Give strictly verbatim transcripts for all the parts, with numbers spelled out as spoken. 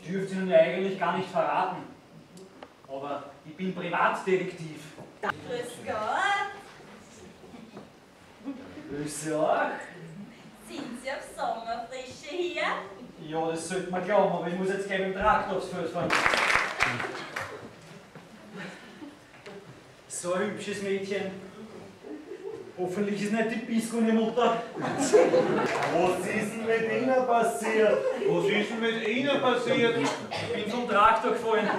dürfte Ihnen ja eigentlich gar nicht verraten. Aber ich bin Privatdetektiv. Grüß Gott. Grüße auch. Sind Sie auf Sommerfrische hier? Ja, das sollte man glauben, aber ich muss jetzt gleich mit dem Traktor aufs Feld fahren. So ein hübsches Mädchen. Hoffentlich ist nicht die Biskuit-Mutter. Was ist denn mit Ihnen passiert? Was ist denn mit Ihnen passiert? Ich bin vom Traktor gefallen.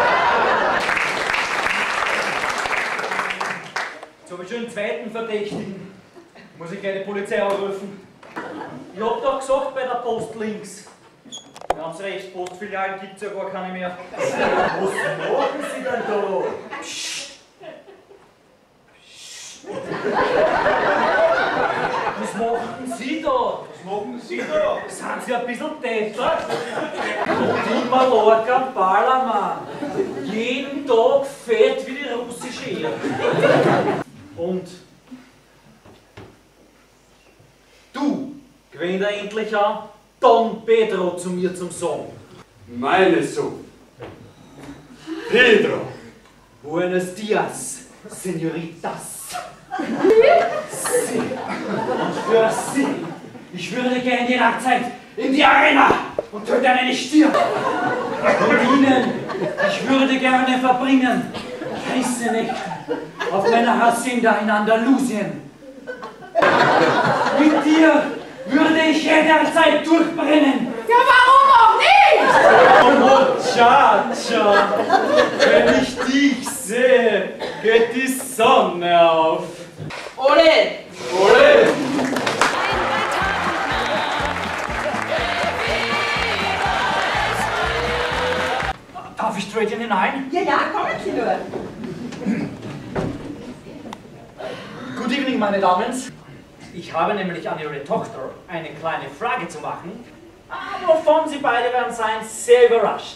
Jetzt habe ich schon einen zweiten Verdächtigen. Muss ich gleich die Polizei anrufen. Ich hab doch gesagt bei der Post links. Ganz recht, Postfilialen gibt es ja gar keine mehr. Was machen Sie denn da? Was machen Sie da? Was machen Sie da? Sind Sie ein bisschen deppert? Die Mallorca am Ballermann. Jeden Tag fett wie die russische Ehe. Und du, gewinnt er endlich an, Don Pedro zu mir zum Song. Meine Sohn. Pedro. Buenos dias, Señoritas. Sie. Und für Sie, ich würde gerne jederzeit in die Arena und töte einen Stier. Mit Ihnen, ich würde gerne verbringen heiße Nächte auf meiner Hacienda in Andalusien. Mit dir würde ich jederzeit durchbrennen. Ja, warum auch nicht? Muchacha, wenn ich dich sehe, geht die Sonne auf. Ole! Ole! Darf ich straight in hinein? Ja, ja, kommen Sie nur. Good evening, meine Damen. Ich habe nämlich an Ihre Tochter eine kleine Frage zu machen, wovon Sie beide werden sein sehr überrascht.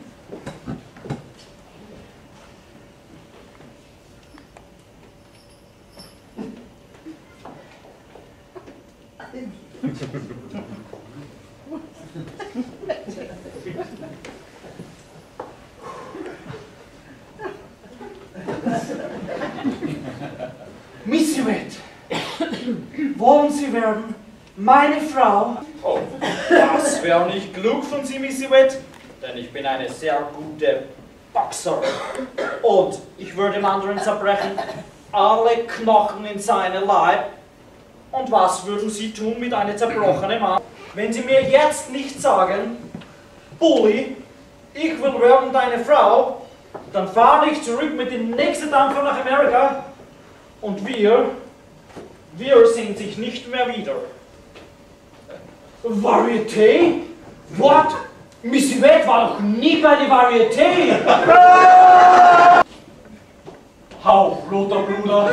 Miss Yvette, wollen Sie werden meine Frau? Oh, das wäre nicht klug von Sie, Miss Yvette, denn ich bin eine sehr gute Boxerin. Und ich würde dem anderen zerbrechen alle Knochen in seinem Leib. Und was würden Sie tun mit einem zerbrochenen Mann? Wenn Sie mir jetzt nicht sagen, Bulli, ich will werden deine Frau, dann fahre ich zurück mit dem nächsten Dampfer nach Amerika und wir, wir sehen sich nicht mehr wieder. Varieté? What? Miss Yvette war doch nie bei der Varieté! Hau, roter Bruder!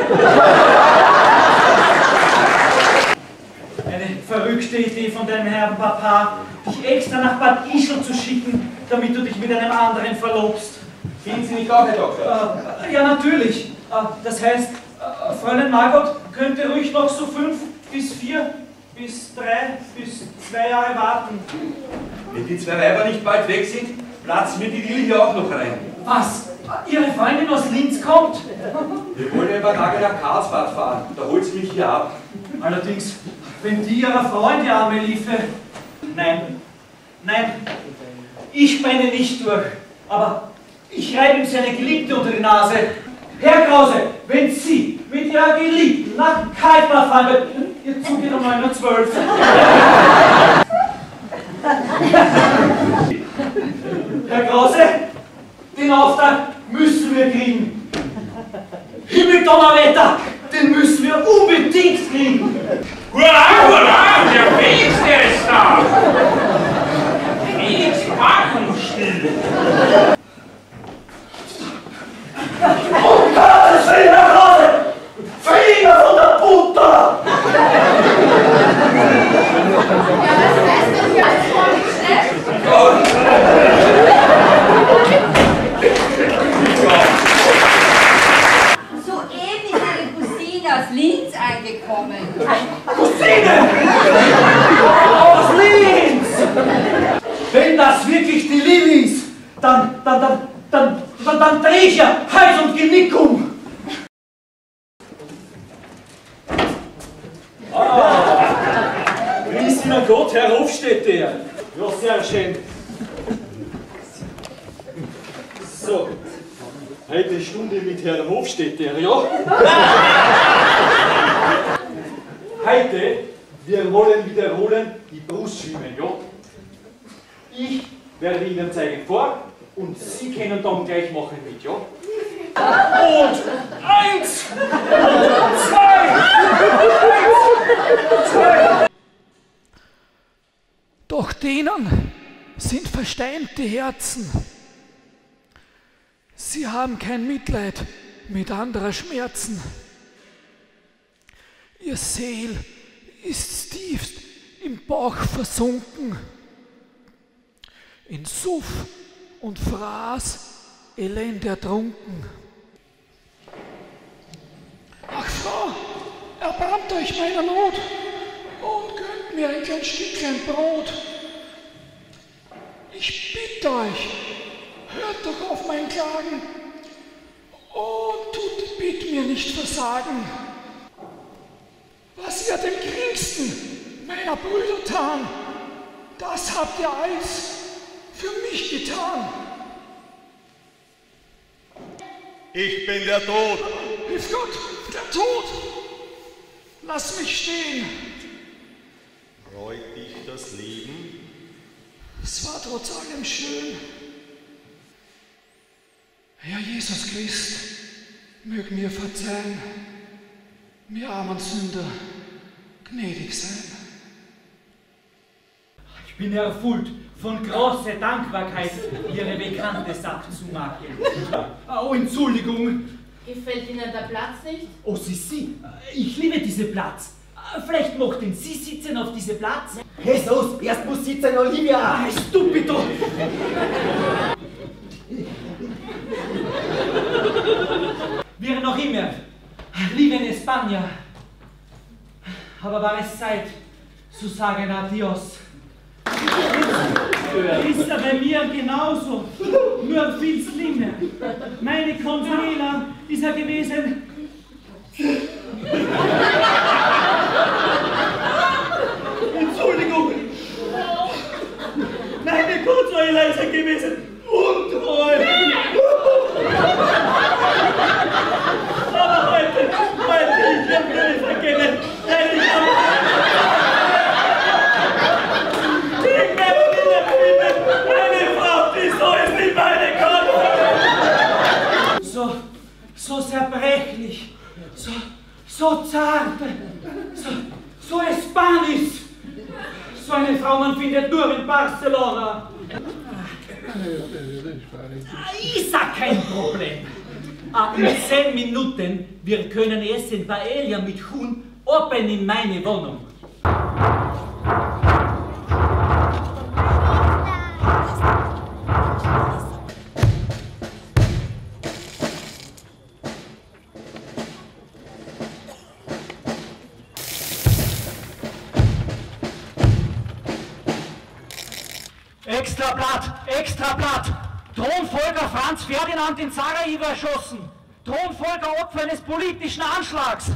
Eine verrückte Idee von deinem Herrn Papa, dich extra nach Bad Ischl zu schicken, damit du dich mit einem anderen verlobst. Finden Sie nicht auch, Herr Doktor? Äh, ja, natürlich. Äh, das heißt, äh, Fräulein Margot könnte ruhig noch so fünf bis vier bis drei bis zwei Jahre warten. Wenn die zwei Weiber nicht bald weg sind, platzen wir die Lilly hier auch noch rein. Was? Ihre Freundin aus Linz kommt? Wir wollen ein paar Tage nach Karlsbad fahren. Da holt sie mich hier ab. Allerdings, wenn die ihrer Freund die Arme liefe. Nein, nein, ich brenne nicht durch. Aber ich reibe ihm seine Geliebte unter die Nase. Herr Krause, wenn Sie mit Ihrer Geliebten nach Karlsbad fahren würden, Ihr Zug geht um neun Uhr zwölf. Herr Krause, den Auftrag müssen wir kriegen. Himmeldonnerwetter, den müssen wir unbedingt kriegen. Hurra, hurra, der Felix, der ist da! Felix Wagenstiel! Um Gottes Willen, Herr Krause! Finger von der Butter! Ja, was ich ja Hals- und Genickung. Ah, grüß Ihnen Gott, Herr Hofstädter. Ja, sehr schön. So, heute Stunde mit Herrn Hofstädter, ja? Heute, wir wollen wiederholen die Brustschwimmen, ja? Ich werde Ihnen zeigen vor und Sie können dann gleich machen mit, ja? Und eins, zwei, eins, zwei. Doch denen sind versteinte Herzen. Sie haben kein Mitleid mit anderer Schmerzen. Ihr Seel ist tiefst im Bauch versunken, in Suff und Fraß Elend ertrunken. Ach Frau, erbarmt euch meiner Not und gönnt mir ein kleines Stückchen Brot. Ich bitte euch, hört doch auf mein Klagen und tut bitte mir nicht versagen. Was ihr dem geringsten meiner Brüder tan, das habt ihr alles für mich getan. Ich bin der Tod. Hilf Gott, der Tod! Lass mich stehen! Freut dich das Leben? Es war trotz allem schön. Herr Jesus Christ, mög mir verzeihen, mir armen Sünder gnädig sein. Ich bin erfüllt von großer Dankbarkeit, Ihre bekannte Sache zu machen. Oh, Entschuldigung. Gefällt Ihnen der Platz nicht? Oh, Sie, Sie, ich liebe diesen Platz. Vielleicht möchten Sie sitzen auf diesem Platz? Jesus, erst muss sitzen Olivia. Ah, stupido! Wir noch immer lieben España. Aber war es Zeit zu sagen Adios. Ist ja bei mir genauso, nur viel schlimmer. Meine Consuela ist ja gewesen. Entschuldigung. Meine Consuela ist ja gewesen untreu. Aber heute, heute, ich hab mir nicht vergessen. Ich hab So, so zerbrechlich, so, so zart, so, so spanisch. So eine Frau, man findet nur in Barcelona. Ist ja kein Problem. In zehn Minuten, wir können essen Paella mit Huhn oben in meine Wohnung. Extrablatt, Extrablatt! Thronfolger Franz Ferdinand in Sarajevo erschossen! Thronfolger Opfer eines politischen Anschlags!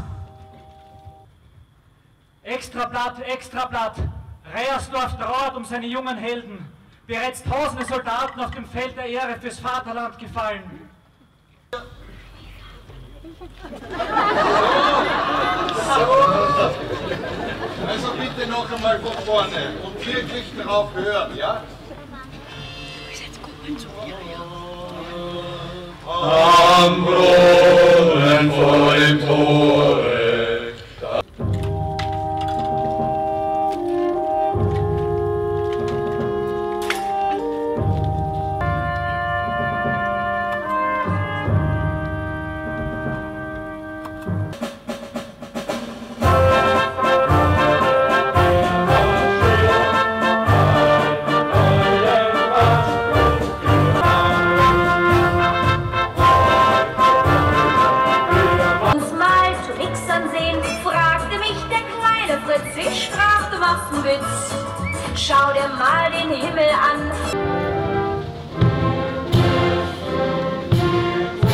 Extrablatt, Extrablatt! Reiersdorf trauert um seine jungen Helden. Bereits tausende Soldaten auf dem Feld der Ehre fürs Vaterland gefallen. Also bitte noch einmal von vorne und wirklich drauf hören, ja? Am Brunnen vor dem Tore. Schau dir mal den Himmel an.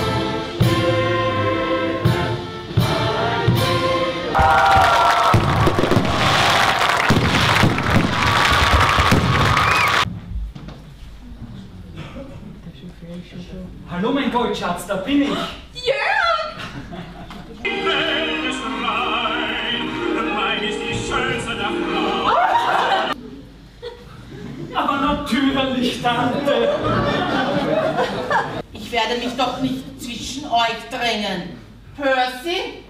Hallo mein Goldschatz, da bin ich. Jörg! Aber natürlich, Tante. Ich werde mich doch nicht zwischen euch drängen. Percy?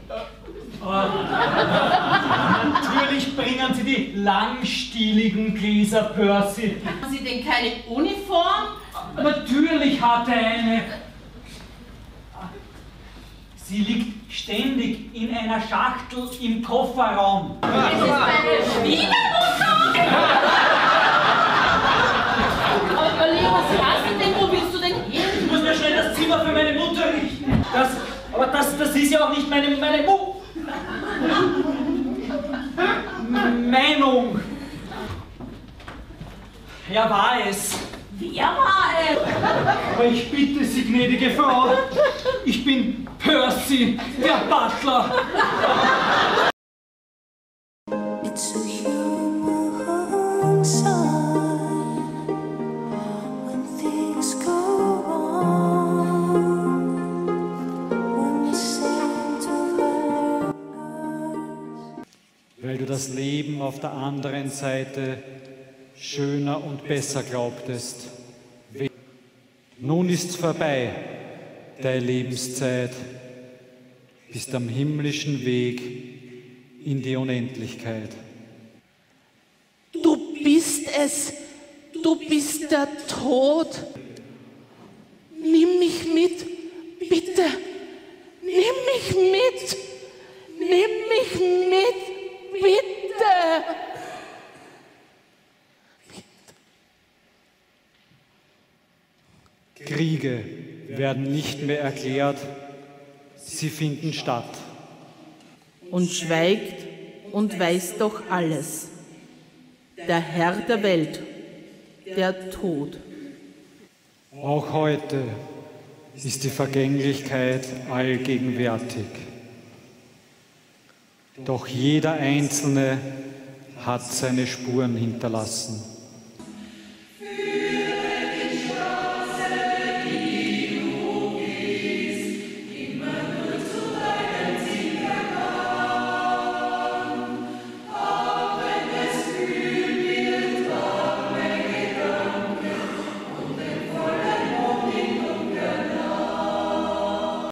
Natürlich bringen Sie die langstieligen Gläser, Percy. Haben Sie denn keine Uniform? Natürlich hat er eine. Sie liegt ständig in einer Schachtel im Kofferraum. Das ist meine Schwiegermutter! Aber Malia, was hast du denn? Wo willst du denn hin? Ich muss mir schnell das Zimmer für meine Mutter richten. Das, aber das, das ist ja auch nicht meine, meine Mu Meinung. Er war es. Wer war es? Aber ich bitte Sie, gnädige Frau, ich bin Percy, der Butler. It's a human sign when things go wrong, when you seem to hurt. Weil du das Leben auf der anderen Seite schöner und besser glaubtest. Nun ist's vorbei, deine Lebenszeit, bist am himmlischen Weg in die Unendlichkeit. Du bist es. Du bist der Tod. Nimm mich mit, bitte. Nimm mich mit. Nimm mich mit, bitte. Kriege werden nicht mehr erklärt, sie finden statt. Und schweigt und weiß doch alles. Der Herr der Welt, der Tod. Auch heute ist die Vergänglichkeit allgegenwärtig. Doch jeder Einzelne hat seine Spuren hinterlassen.